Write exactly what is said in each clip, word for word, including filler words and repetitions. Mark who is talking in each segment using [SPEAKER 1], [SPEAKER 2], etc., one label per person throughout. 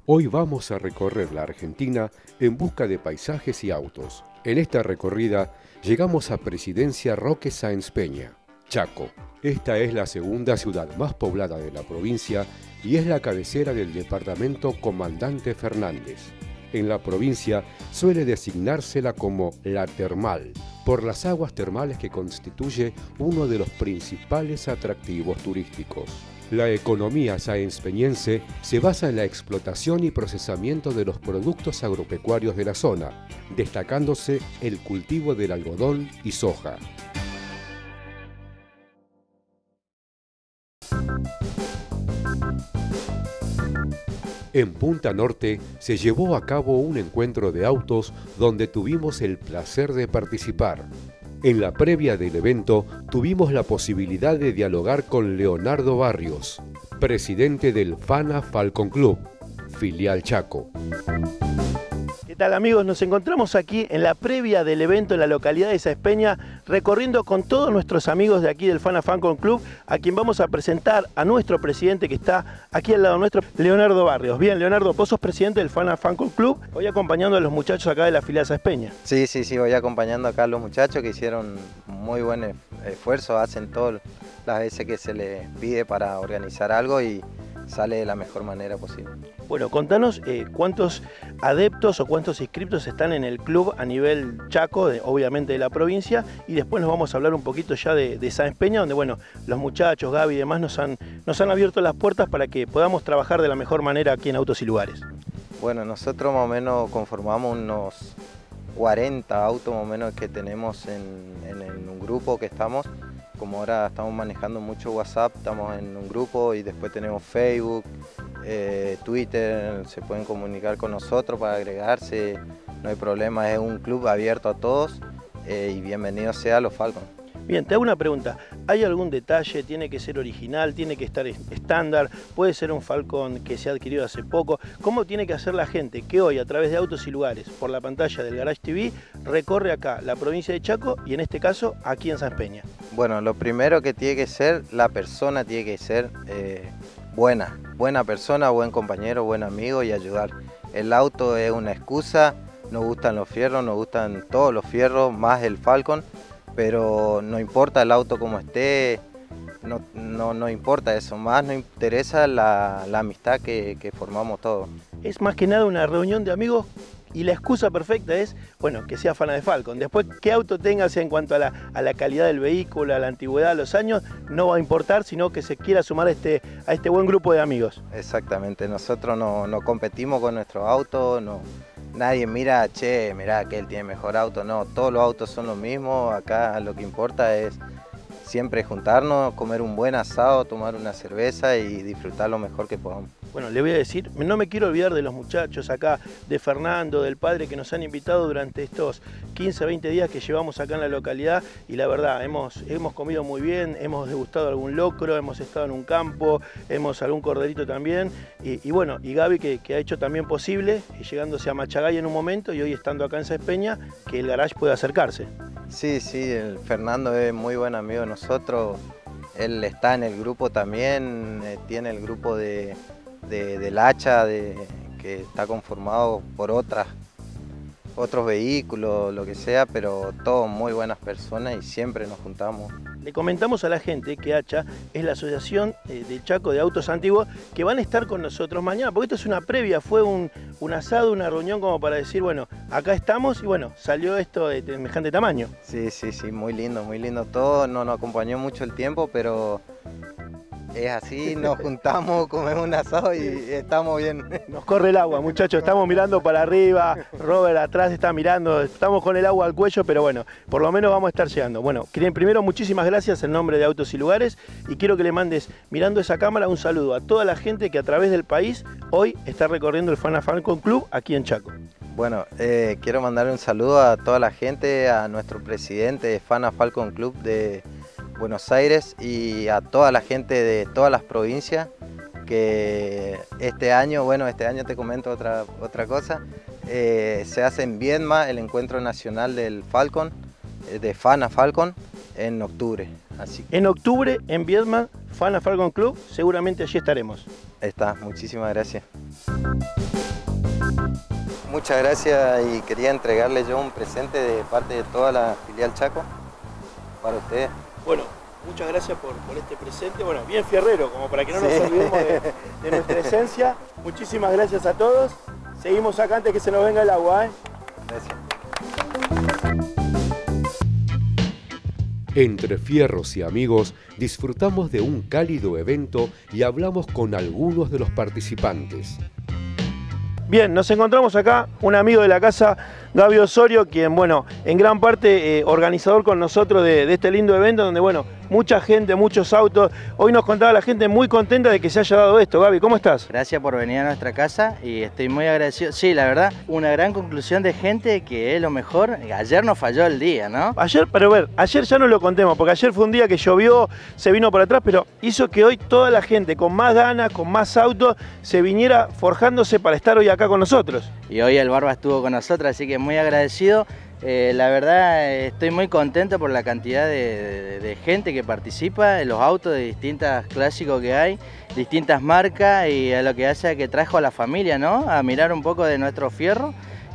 [SPEAKER 1] Hoy vamos a recorrer la Argentina en busca de paisajes y autos. En esta recorrida llegamos a Presidencia Roque Sáenz Peña, Chaco. Esta es la segunda ciudad más poblada de la provincia y es la cabecera del departamento Comandante Fernández. En la provincia suele designársela como La Termal, por las aguas termales que constituye uno de los principales atractivos turísticos. La economía saenzpeñense se basa en la explotación y procesamiento de los productos agropecuarios de la zona, destacándose el cultivo del algodón y soja. En Punta Norte se llevó a cabo un encuentro de autos donde tuvimos el placer de participar. En la previa del evento tuvimos la posibilidad de dialogar con Leonardo Barrios, presidente del Fana Falcon Club, filial Chaco.
[SPEAKER 2] ¿Qué tal, amigos? Nos encontramos aquí en la previa del evento en la localidad de Sáenz Peña, recorriendo con todos nuestros amigos de aquí del Fana Falcon Club, a quien vamos a presentar a nuestro presidente que está aquí al lado nuestro, Leonardo Barrios. Bien, Leonardo, vos sos presidente del Fana Falcon Club, hoy acompañando a los muchachos acá de la filial Sáenz Peña.
[SPEAKER 3] Sí, sí, sí, voy acompañando acá a los muchachos que hicieron muy buen esfuerzo, hacen todas las veces que se les pide para organizar algo y sale de la mejor manera posible.
[SPEAKER 2] Bueno, contanos eh, cuántos adeptos o cuántos inscriptos están en el club a nivel Chaco, de, obviamente de la provincia, y después nos vamos a hablar un poquito ya de, de Sáenz Peña, donde bueno, los muchachos, Gaby y demás nos han, nos han abierto las puertas para que podamos trabajar de la mejor manera aquí en Autos y Lugares.
[SPEAKER 3] Bueno, nosotros más o menos conformamos unos cuarenta autos más o menos que tenemos en, en, en un grupo que estamos. Como ahora estamos manejando mucho WhatsApp, estamos en un grupo y después tenemos Facebook, eh, Twitter, se pueden comunicar con nosotros para agregarse, no hay problema, es un club abierto a todos eh, y bienvenido sea a los Falcon.
[SPEAKER 2] Bien, te hago una pregunta, ¿hay algún detalle? ¿Tiene que ser original? ¿Tiene que estar estándar? ¿Puede ser un Falcon que se ha adquirido hace poco? ¿Cómo tiene que hacer la gente que hoy a través de Autos y Lugares, por la pantalla del Garage T V, recorre acá la provincia de Chaco y en este caso aquí en Sáenz Peña?
[SPEAKER 3] Bueno, lo primero que tiene que ser, la persona tiene que ser eh, buena, buena persona, buen compañero, buen amigo y ayudar. El auto es una excusa, nos gustan los fierros, nos gustan todos los fierros, más el Falcon, pero no importa el auto como esté, no, no, no importa eso, más nos interesa la, la amistad que, que formamos todos.
[SPEAKER 2] Es más que nada una reunión de amigos y la excusa perfecta es, bueno, que sea Fana de Falcon. Después, qué auto tengas en cuanto a la, a la calidad del vehículo, a la antigüedad, a los años, no va a importar, sino que se quiera sumar a este, a este buen grupo de amigos.
[SPEAKER 3] Exactamente, nosotros no, no competimos con nuestro auto, no. Nadie mira, che, mirá que él tiene mejor auto, no, todos los autos son los mismos, acá lo que importa es siempre juntarnos, comer un buen asado, tomar una cerveza y disfrutar lo mejor que podamos.
[SPEAKER 2] Bueno, le voy a decir, no me quiero olvidar de los muchachos acá, de Fernando, del padre que nos han invitado durante estos quince, veinte días que llevamos acá en la localidad y la verdad, hemos, hemos comido muy bien, hemos degustado algún locro, hemos estado en un campo, hemos algún corderito también y, y bueno, y Gaby que, que ha hecho también posible, llegándose a Machagay en un momento y hoy estando acá en Sáenz Peña, que el garage pueda acercarse.
[SPEAKER 3] Sí, sí, el Fernando es muy buen amigo de nosotros, él está en el grupo también, eh, tiene el grupo de... De, del hacha, de, que está conformado por otras, otros vehículos, lo que sea, pero todos muy buenas personas y siempre nos juntamos.
[SPEAKER 2] Le comentamos a la gente que Hacha es la asociación eh, de Chaco de autos antiguos que van a estar con nosotros mañana, porque esto es una previa, fue un, un asado, una reunión como para decir, bueno, acá estamos y bueno, salió esto de semejante tamaño.
[SPEAKER 3] Sí, sí, sí, muy lindo, muy lindo todo, no nos acompañó mucho el tiempo, pero... es así, nos juntamos, comemos un asado y estamos bien.
[SPEAKER 2] Nos corre el agua, muchachos, estamos mirando para arriba, Robert atrás está mirando, estamos con el agua al cuello, pero bueno, por lo menos vamos a estar llegando. Bueno, primero muchísimas gracias en nombre de Autos y Lugares y quiero que le mandes, mirando esa cámara, un saludo a toda la gente que a través del país hoy está recorriendo el Fana Falcon Club aquí en Chaco.
[SPEAKER 3] Bueno, eh, quiero mandar un saludo a toda la gente, a nuestro presidente de Fana Falcon Club de Buenos Aires y a toda la gente de todas las provincias que este año, bueno, este año te comento otra, otra cosa, eh, se hace en Viedma el encuentro nacional del Falcon, eh, de Fana Falcon, en octubre. Así.
[SPEAKER 2] En octubre en Viedma, Fana Falcon Club, seguramente allí estaremos.
[SPEAKER 3] Está, muchísimas gracias. Muchas gracias y quería entregarle yo un presente de parte de toda la filial Chaco para ustedes.
[SPEAKER 2] Bueno, muchas gracias por, por este presente, bueno, bien fierrero, como para que no nos sí. olvidemos de, de nuestra esencia. Muchísimas gracias a todos. Seguimos acá antes que se nos venga el agua, ¿eh?
[SPEAKER 3] Gracias.
[SPEAKER 1] Entre fierros y amigos disfrutamos de un cálido evento y hablamos con algunos de los participantes.
[SPEAKER 2] Bien, nos encontramos acá, un amigo de la casa, Gaby Osorio, quien, bueno, en gran parte eh, organizador con nosotros de, de este lindo evento, donde, bueno, mucha gente, muchos autos. Hoy nos contaba la gente muy contenta de que se haya dado esto. Gaby, ¿cómo estás?
[SPEAKER 4] Gracias por venir a nuestra casa y estoy muy agradecido. Sí, la verdad, una gran conclusión de gente que es lo mejor. Ayer nos falló el día, ¿no?
[SPEAKER 2] Ayer, pero ver, ayer ya no lo contemos, porque ayer fue un día que llovió, se vino para atrás, pero hizo que hoy toda la gente con más ganas, con más autos, se viniera forjándose para estar hoy acá con nosotros.
[SPEAKER 4] Y hoy el Barba estuvo con nosotros, así que muy agradecido. Eh, la verdad estoy muy contento por la cantidad de, de, de gente que participa, en los autos de distintos clásicos que hay, distintas marcas, y a lo que hace que trajo a la familia, ¿no? A mirar un poco de nuestro fierro.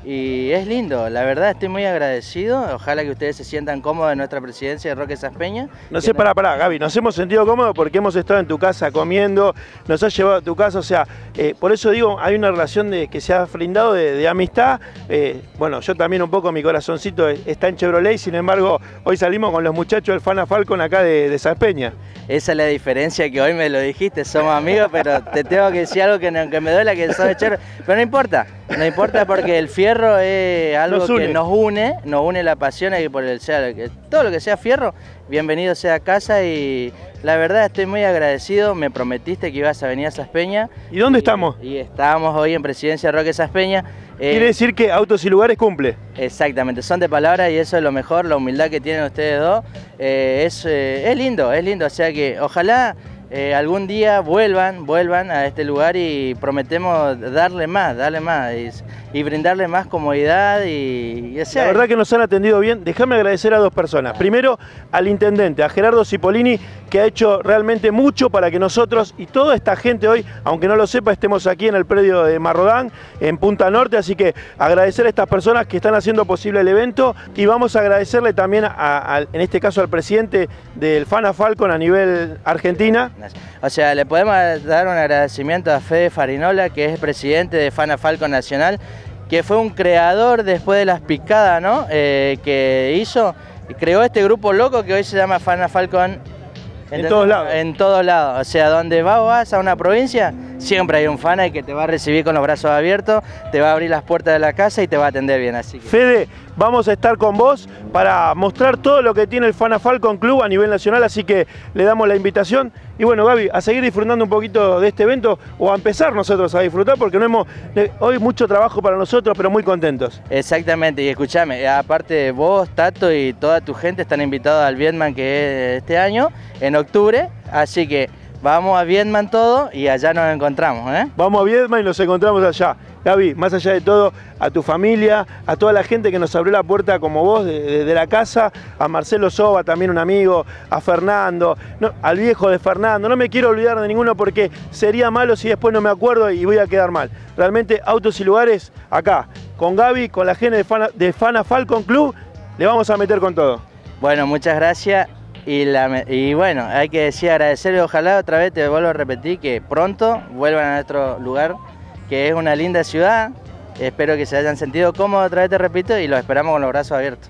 [SPEAKER 4] Y es lindo, la verdad estoy muy agradecido. Ojalá que ustedes se sientan cómodos en nuestra presidencia de Roque Saspeña.
[SPEAKER 2] No sé, pará, pará, Gaby, nos hemos sentido cómodos porque hemos estado en tu casa comiendo, nos has llevado a tu casa, o sea, eh, por eso digo, hay una relación de, que se ha brindado de, de amistad. Eh, bueno, yo también un poco, mi corazoncito está en Chevrolet, sin embargo, hoy salimos con los muchachos del Fana Falcon acá de, de Saspeña.
[SPEAKER 4] Esa es la diferencia, que hoy me lo dijiste, somos amigos, pero te tengo que decir algo que, no, que me duele, que sos de Chevrolet, pero no importa, no importa porque el fierro es algo nos que nos une, nos une la pasión y por el sea, todo lo que sea fierro, bienvenido sea a casa, y la verdad estoy muy agradecido. Me prometiste que ibas a venir a Saspeña.
[SPEAKER 2] ¿Y dónde
[SPEAKER 4] y,
[SPEAKER 2] estamos?
[SPEAKER 4] Y estamos hoy en Presidencia Roque Saspeña.
[SPEAKER 2] Eh, Quiere decir que Autos y Lugares cumple.
[SPEAKER 4] Exactamente, son de palabra y eso es lo mejor, la humildad que tienen ustedes dos. Eh, es, eh, es lindo, es lindo, o sea que ojalá eh, algún día vuelvan, vuelvan a este lugar y prometemos darle más, darle más y, y brindarle más comodidad y, y o sea,
[SPEAKER 2] la verdad que nos han atendido bien. Déjame agradecer a dos personas. Primero al intendente, a Gerardo Cipollini, que ha hecho realmente mucho para que nosotros y toda esta gente hoy, aunque no lo sepa, estemos aquí en el predio de Marrodán, en Punta Norte, así que agradecer a estas personas que están haciendo posible el evento, y vamos a agradecerle también, a, a, en este caso al presidente del Fana Falcon a nivel Argentina.
[SPEAKER 4] O sea, le podemos dar un agradecimiento a Fede Farinola, que es presidente de Fana Falcon Nacional, que fue un creador después de las picadas, ¿no? Eh, que hizo, creó este grupo loco que hoy se llama Fana Falcon.
[SPEAKER 2] En todos lados.
[SPEAKER 4] En todos lados, o sea, donde vas, vas a una provincia, siempre hay un Fana que te va a recibir con los brazos abiertos, te va a abrir las puertas de la casa y te va a atender bien. Así que...
[SPEAKER 2] Fede, vamos a estar con vos para mostrar todo lo que tiene el Fana Falcon Club a nivel nacional, así que le damos la invitación. Y bueno, Gaby, a seguir disfrutando un poquito de este evento, o a empezar nosotros a disfrutar, porque no hemos hoy mucho trabajo para nosotros, pero muy contentos.
[SPEAKER 4] Exactamente, y escúchame, aparte vos, Tato y toda tu gente están invitados al Vietman, que es este año, en octubre, así que vamos a Vietman todo y allá nos encontramos, ¿eh?
[SPEAKER 2] Vamos a Vietman y nos encontramos allá. Gaby, más allá de todo, a tu familia, a toda la gente que nos abrió la puerta como vos de, de, de la casa, a Marcelo Soba, también un amigo, a Fernando, no, al viejo de Fernando, no me quiero olvidar de ninguno porque sería malo si después no me acuerdo y voy a quedar mal. Realmente Autos y Lugares, acá, con Gaby, con la gente de Fana, de Fana Falcon Club, le vamos a meter con todo.
[SPEAKER 4] Bueno, muchas gracias. Y, la, y bueno, hay que decir, agradecerle, ojalá otra vez, te vuelvo a repetir, que pronto vuelvan a nuestro lugar, que es una linda ciudad. Espero que se hayan sentido cómodos, otra vez te repito, y los esperamos con los brazos abiertos.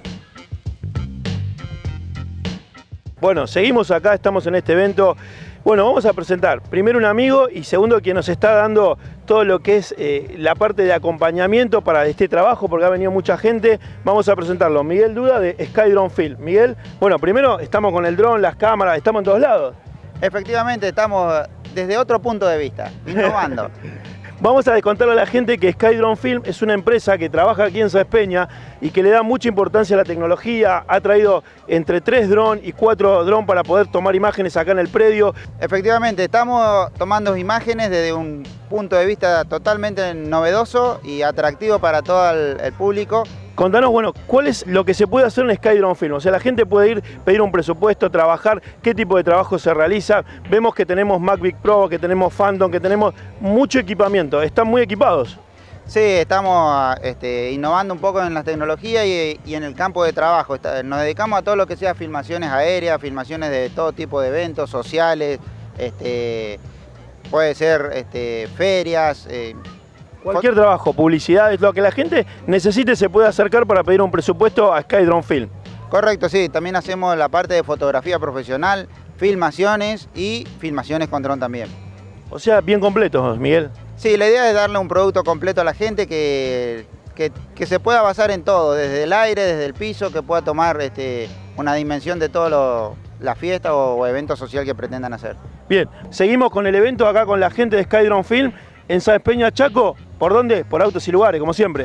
[SPEAKER 2] Bueno, seguimos acá, estamos en este evento. Bueno, vamos a presentar primero un amigo y segundo quien nos está dando todo lo que es eh, la parte de acompañamiento para este trabajo, porque ha venido mucha gente. Vamos a presentarlo, Miguel Duda de Sky Drone Film. Miguel, bueno, primero estamos con el dron, las cámaras, estamos en todos lados.
[SPEAKER 5] Efectivamente, estamos desde otro punto de vista, innovando.
[SPEAKER 2] Vamos a contarle a la gente que Sky Drone Film es una empresa que trabaja aquí en Saspeña y que le da mucha importancia a la tecnología. Ha traído entre tres drones y cuatro drones para poder tomar imágenes acá en el predio.
[SPEAKER 5] Efectivamente, estamos tomando imágenes desde un punto de vista totalmente novedoso y atractivo para todo el, el público.
[SPEAKER 2] Contanos, bueno, ¿cuál es lo que se puede hacer en Skydrone Film? O sea, la gente puede ir, pedir un presupuesto, trabajar, ¿qué tipo de trabajo se realiza? Vemos que tenemos MacBook Pro, que tenemos Phantom, que tenemos mucho equipamiento, ¿están muy equipados?
[SPEAKER 5] Sí, estamos este, innovando un poco en la tecnología y, y en el campo de trabajo. Nos dedicamos a todo lo que sea filmaciones aéreas, filmaciones de todo tipo de eventos sociales, este, puede ser este, ferias. Eh,
[SPEAKER 2] Cualquier trabajo, publicidad, lo que la gente necesite se puede acercar para pedir un presupuesto a Skydrone Film.
[SPEAKER 5] Correcto, sí, también hacemos la parte de fotografía profesional, filmaciones y filmaciones con dron también.
[SPEAKER 2] O sea, bien completos, Miguel.
[SPEAKER 5] Sí, la idea es darle un producto completo a la gente que, que, que se pueda basar en todo, desde el aire, desde el piso, que pueda tomar este, una dimensión de toda la fiesta o, o evento social que pretendan hacer.
[SPEAKER 2] Bien, seguimos con el evento acá con la gente de Skydrone Film en Sáenz Peña, Chaco. ¿Por dónde? Por Autos y Lugares, como siempre.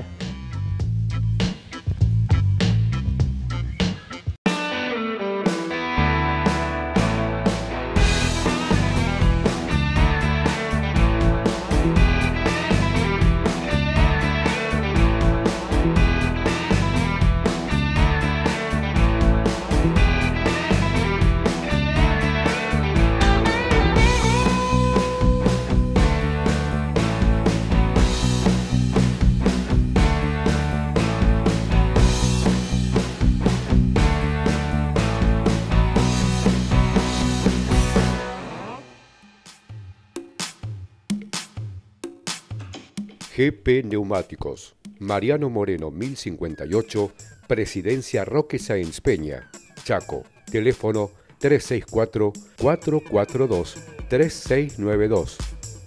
[SPEAKER 1] G P Neumáticos, Mariano Moreno mil cincuenta y ocho, Presidencia Roque Sáenz Peña, Chaco, teléfono tres seis cuatro, cuatro cuatro dos, tres seis nueve dos.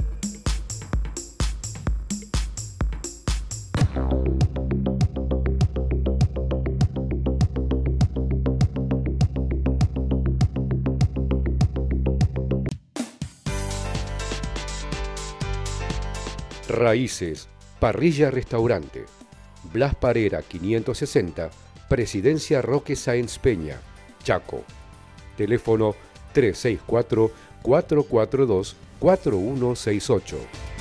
[SPEAKER 1] Raíces, Parrilla Restaurante, Blas Parera quinientos sesenta, Presidencia Roque Sáenz Peña, Chaco. Teléfono tres seis cuatro, cuatro cuatro dos, cuatro uno seis ocho.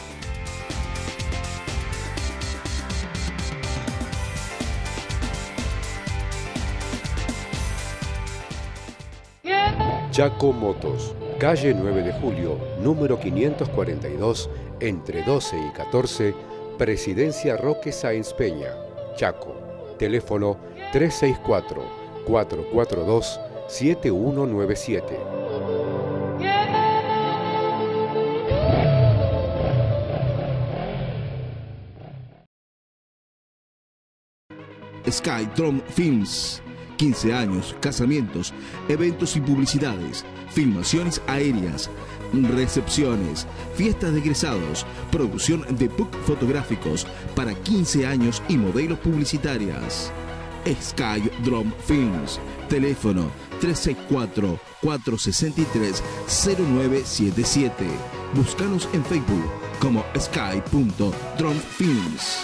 [SPEAKER 1] Chaco Motos, calle nueve de julio, número quinientos cuarenta y dos, entre doce y catorce, Presidencia Roque Sáenz Peña, Chaco. Teléfono tres seis cuatro, cuatro cuatro dos, siete uno nueve siete.
[SPEAKER 6] Skydrone Films. quince años, casamientos, eventos y publicidades, filmaciones aéreas, recepciones, fiestas de egresados, producción de book fotográficos para quince años y modelos publicitarias. Skydrone Films. Teléfono tres seis cuatro, cuatro seis tres, cero nueve siete siete. Búscanos en Facebook como sky punto drone films.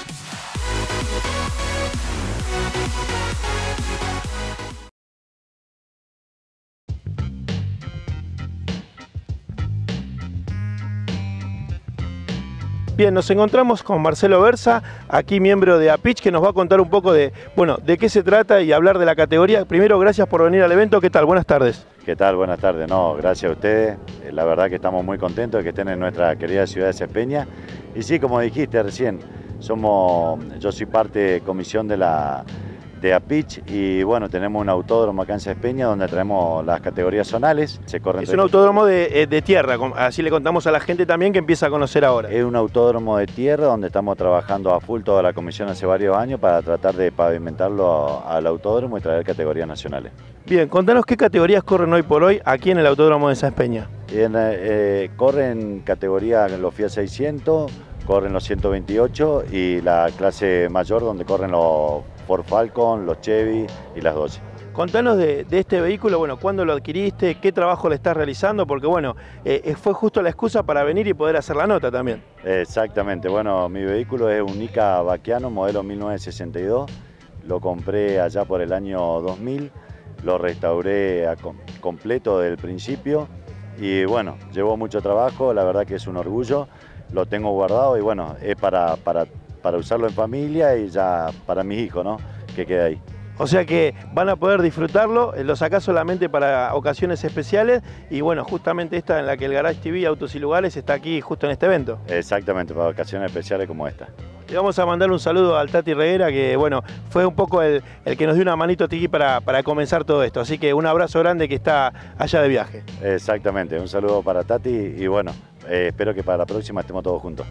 [SPEAKER 2] Bien, nos encontramos con Marcelo Versa, aquí miembro de APitch, que nos va a contar un poco de, bueno, de qué se trata y hablar de la categoría. Primero, gracias por venir al evento. ¿Qué tal? Buenas tardes.
[SPEAKER 7] ¿Qué tal? Buenas tardes. No, gracias a ustedes. La verdad que estamos muy contentos de que estén en nuestra querida ciudad de Sáenz Peña. Y sí, como dijiste recién, somos, yo soy parte de comisión de la de APitch y bueno, tenemos un autódromo acá en Sáenz Peña donde traemos las categorías zonales. Se corren
[SPEAKER 2] es un autódromo de, de tierra, así le contamos a la gente también que empieza a conocer ahora.
[SPEAKER 7] Es un autódromo de tierra donde estamos trabajando a full toda la comisión hace varios años para tratar de pavimentarlo al autódromo y traer categorías nacionales.
[SPEAKER 2] Bien, contanos qué categorías corren hoy por hoy aquí en el autódromo de Sáenz Peña.
[SPEAKER 7] En, eh, corren categorías los Fiat seiscientos, corren los ciento veintiocho y la clase mayor donde corren los Ford Falcon, los Chevy y las doce.
[SPEAKER 2] Contanos de, de este vehículo, bueno, ¿cuándo lo adquiriste? ¿Qué trabajo le estás realizando? Porque bueno, eh, fue justo la excusa para venir y poder hacer la nota también.
[SPEAKER 7] Exactamente, bueno, mi vehículo es un Nica Baquiano, modelo mil novecientos sesenta y dos. Lo compré allá por el año dos mil, lo restauré a com completo del principio y bueno, llevó mucho trabajo, la verdad que es un orgullo. lo tengo guardado y bueno, es para, para, para usarlo en familia y ya para mis hijos, ¿no? Que quede ahí.
[SPEAKER 2] O sea que van a poder disfrutarlo, lo sacás solamente para ocasiones especiales y bueno, justamente esta en la que el Garage T V, Autos y Lugares, está aquí justo en este evento.
[SPEAKER 7] Exactamente, para ocasiones especiales como esta.
[SPEAKER 2] Le vamos a mandar un saludo al Tati Reguera, que bueno, fue un poco el, el que nos dio una manito tiki para, para comenzar todo esto. Así que un abrazo grande que está allá de viaje.
[SPEAKER 7] Exactamente, un saludo para Tati y bueno, eh, espero que para la próxima estemos todos juntos.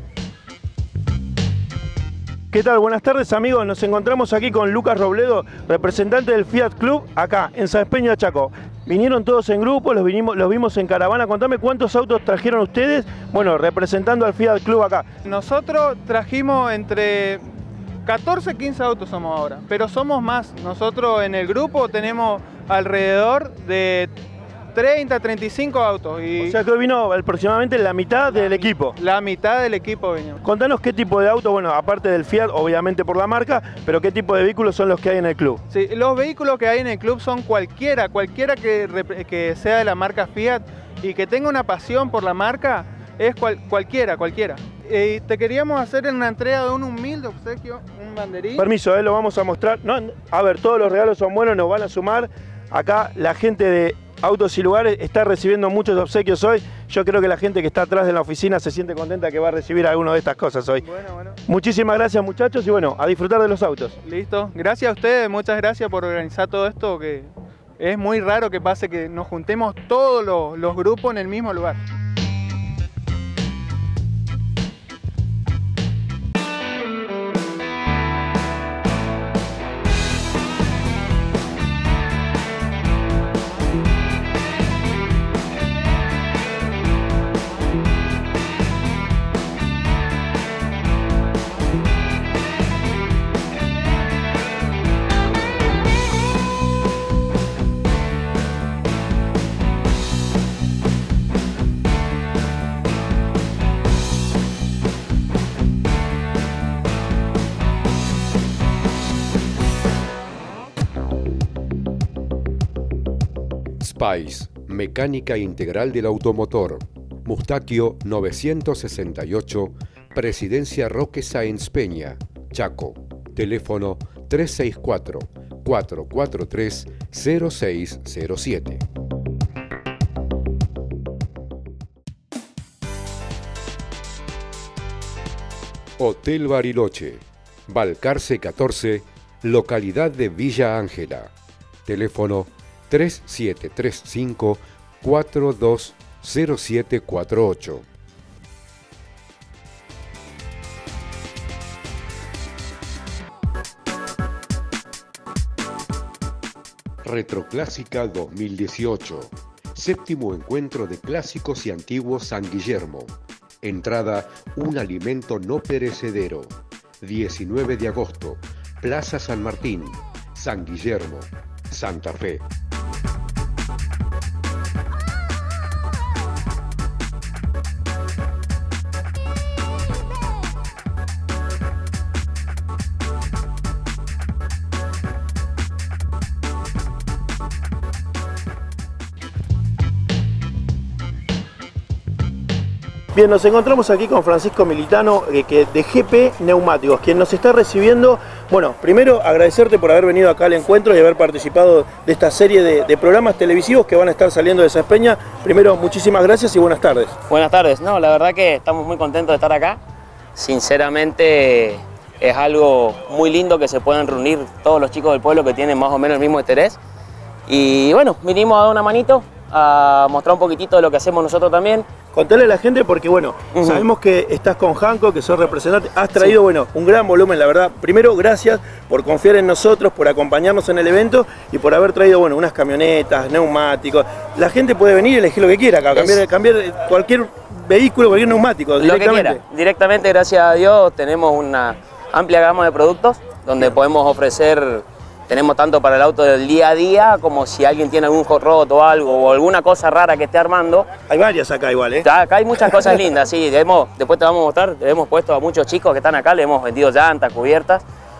[SPEAKER 2] ¿Qué tal? Buenas tardes, amigos. Nos encontramos aquí con Lucas Robledo, representante del Fiat Club, acá en Sáenz Peña, Chaco. Vinieron todos en grupo, los, vinimos, los vimos en caravana. Contame cuántos autos trajeron ustedes, bueno, representando al Fiat Club acá.
[SPEAKER 8] Nosotros trajimos entre catorce, quince autos somos ahora, pero somos más. Nosotros en el grupo tenemos alrededor de treinta, treinta y cinco autos. Y
[SPEAKER 2] o sea que hoy vino aproximadamente la mitad del equipo.
[SPEAKER 8] La mitad del equipo vino.
[SPEAKER 2] Contanos qué tipo de auto, bueno, aparte del Fiat, obviamente por la marca, pero qué tipo de vehículos son los que hay en el club.
[SPEAKER 8] Sí, los vehículos que hay en el club son cualquiera, cualquiera que, que sea de la marca Fiat y que tenga una pasión por la marca, es cual, cualquiera, cualquiera. Y te queríamos hacer una entrega de un humilde obsequio, un banderín.
[SPEAKER 2] Permiso, eh, lo vamos a mostrar. No, a ver, todos los regalos son buenos, nos van a sumar. Acá la gente de Autos y Lugares está recibiendo muchos obsequios hoy. Yo creo que la gente que está atrás de la oficina se siente contenta que va a recibir alguna de estas cosas hoy.
[SPEAKER 8] Bueno, bueno.
[SPEAKER 2] Muchísimas gracias, muchachos, y bueno, a disfrutar de los autos.
[SPEAKER 8] Listo. Gracias a ustedes, muchas gracias por organizar todo esto, que es muy raro que pase que nos juntemos todos los, los grupos en el mismo lugar.
[SPEAKER 1] Spice, mecánica integral del automotor. Mustaquio novecientos sesenta y ocho, Presidencia Roque Sáenz Peña, Chaco. Teléfono tres seis cuatro, cuatro cuatro tres, cero seis cero siete. Hotel Bariloche, Balcarce catorce, localidad de Villa Ángela. Teléfono tres siete tres cinco, cuatro dos cero siete cuatro ocho. Retroclásica dos mil dieciocho. Séptimo encuentro de clásicos y antiguos San Guillermo. Entrada, un alimento no perecedero. diecinueve de agosto. Plaza San Martín, San Guillermo, Santa Fe.
[SPEAKER 2] Bien, nos encontramos aquí con Francisco Militano eh, que de G P Neumáticos, quien nos está recibiendo. Bueno, primero agradecerte por haber venido acá al encuentro y haber participado de esta serie de, de programas televisivos que van a estar saliendo de Sáenz Peña. Primero, muchísimas gracias y buenas tardes.
[SPEAKER 9] Buenas tardes. No, la verdad que estamos muy contentos de estar acá. Sinceramente es algo muy lindo que se puedan reunir todos los chicos del pueblo que tienen más o menos el mismo interés. Y bueno, vinimos a dar una manito, a mostrar un poquitito de lo que hacemos nosotros también.
[SPEAKER 2] Contale a la gente porque, bueno, uh-huh. sabemos que estás con Hanco, que sos representante, has traído, sí. bueno, un gran volumen, la verdad. Primero, gracias por confiar en nosotros, por acompañarnos en el evento y por haber traído, bueno, unas camionetas, neumáticos. La gente puede venir y elegir lo que quiera acá, cambiar, es... cambiar cualquier vehículo, cualquier neumático, directamente.
[SPEAKER 9] Lo que quiera. Directamente, gracias a Dios, tenemos una amplia gama de productos donde Bien. podemos ofrecer... Tenemos tanto para el auto del día a día, como si alguien tiene algún hot rod o algo, o alguna cosa rara que esté armando.
[SPEAKER 2] Hay varias acá igual, ¿eh?
[SPEAKER 9] Acá hay muchas cosas lindas, sí. Hemos, después te vamos a mostrar, le hemos puesto a muchos chicos que están acá, le hemos vendido llantas, cubiertas.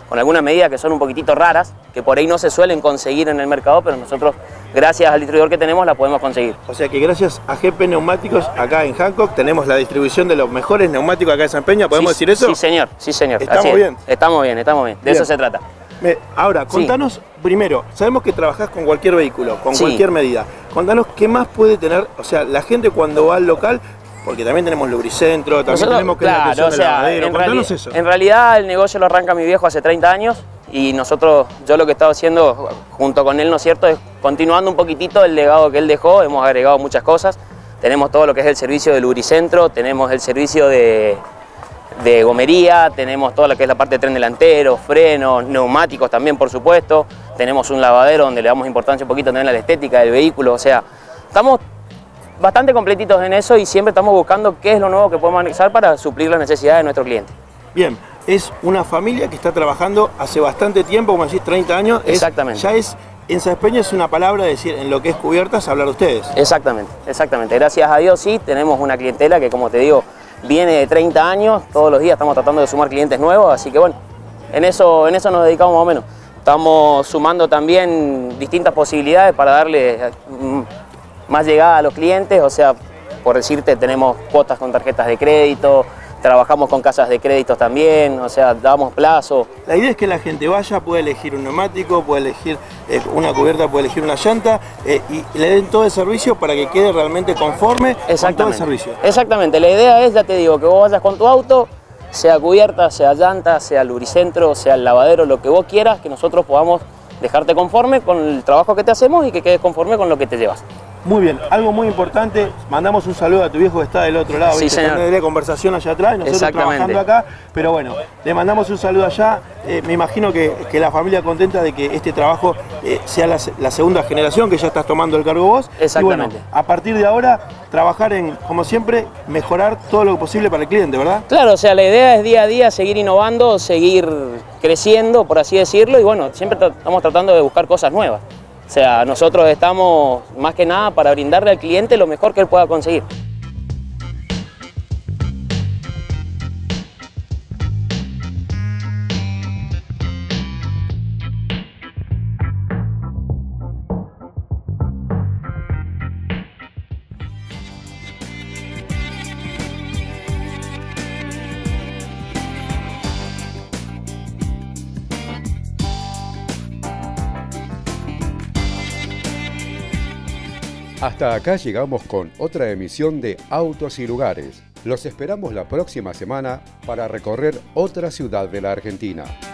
[SPEAKER 9] con algunas medidas que son un poquitito raras, que por ahí no se suelen conseguir en el mercado, pero nosotros, gracias al distribuidor que tenemos, la podemos conseguir.
[SPEAKER 2] O sea que gracias a G P Neumáticos, acá en Hancock, tenemos la distribución de los mejores neumáticos acá en San Peña, ¿podemos
[SPEAKER 9] sí,
[SPEAKER 2] decir eso?
[SPEAKER 9] Sí, señor, sí, señor.
[SPEAKER 2] ¿Estamos
[SPEAKER 9] Así
[SPEAKER 2] bien?
[SPEAKER 9] Es. Estamos bien, estamos bien, de
[SPEAKER 2] bien.
[SPEAKER 9] eso se trata.
[SPEAKER 2] Ahora, contanos, sí. primero, sabemos que trabajás con cualquier vehículo, con
[SPEAKER 9] sí.
[SPEAKER 2] cualquier medida. Contanos qué más puede tener, o sea, la gente cuando va al local, porque también tenemos lubricentro, también Nosotros, tenemos que
[SPEAKER 9] claro,
[SPEAKER 2] la
[SPEAKER 9] o sea,
[SPEAKER 2] lavadero,
[SPEAKER 9] en
[SPEAKER 2] contanos
[SPEAKER 9] reali
[SPEAKER 2] eso.
[SPEAKER 9] En realidad el negocio lo arranca mi viejo hace treinta años y nosotros, yo lo que he estado haciendo junto con él, ¿no es cierto?, es continuando un poquitito el legado que él dejó, hemos agregado muchas cosas. Tenemos todo lo que es el servicio de lubricentro, tenemos el servicio de... de gomería, tenemos todo lo que es la parte de tren delantero, frenos, neumáticos también por supuesto, tenemos un lavadero donde le damos importancia un poquito también a la estética del vehículo, o sea, estamos bastante completitos en eso y siempre estamos buscando qué es lo nuevo que podemos anexar para suplir las necesidades de nuestro cliente.
[SPEAKER 2] Bien, es una familia que está trabajando hace bastante tiempo, como decís, treinta años.
[SPEAKER 9] Exactamente.
[SPEAKER 2] Es, ya es, en San Peña es una palabra decir, en lo que es cubiertas, hablar de ustedes.
[SPEAKER 9] Exactamente, exactamente. Gracias a Dios sí, tenemos una clientela que, como te digo, viene de treinta años, todos los días estamos tratando de sumar clientes nuevos, así que bueno, en eso, en eso nos dedicamos más o menos. Estamos sumando también distintas posibilidades para darle más llegada a los clientes, o sea, por decirte, tenemos cuotas con tarjetas de crédito, trabajamos con casas de créditos también, o sea, damos plazo.
[SPEAKER 2] La idea es que la gente vaya, puede elegir un neumático, puede elegir eh, una cubierta, puede elegir una llanta eh, y le den todo el servicio para que quede realmente conforme con todo el servicio.
[SPEAKER 9] Exactamente, la idea es, ya te digo, que vos vayas con tu auto, sea cubierta, sea llanta, sea lubricentro, sea el lavadero, lo que vos quieras, que nosotros podamos dejarte conforme con el trabajo que te hacemos y que quedes conforme con lo que te llevas.
[SPEAKER 2] Muy bien, algo muy importante, mandamos un saludo a tu viejo que está del otro lado,
[SPEAKER 9] sí,
[SPEAKER 2] ¿viste? Está en conversación allá atrás, nosotros trabajando acá, pero bueno, le mandamos un saludo allá, eh, me imagino que, que la familia contenta de que este trabajo eh, sea la, la segunda generación, que ya estás tomando el cargo vos.
[SPEAKER 9] Exactamente.
[SPEAKER 2] Y bueno, a partir de ahora, trabajar en, como siempre, mejorar todo lo posible para el cliente, ¿verdad?
[SPEAKER 9] Claro, o sea, la idea es día a día seguir innovando, seguir creciendo, por así decirlo, y bueno, siempre estamos tratando de buscar cosas nuevas. O sea, nosotros estamos más que nada para brindarle al cliente lo mejor que él pueda conseguir.
[SPEAKER 1] Hasta acá llegamos con otra emisión de Autos y Lugares. Los esperamos la próxima semana para recorrer otra ciudad de la Argentina.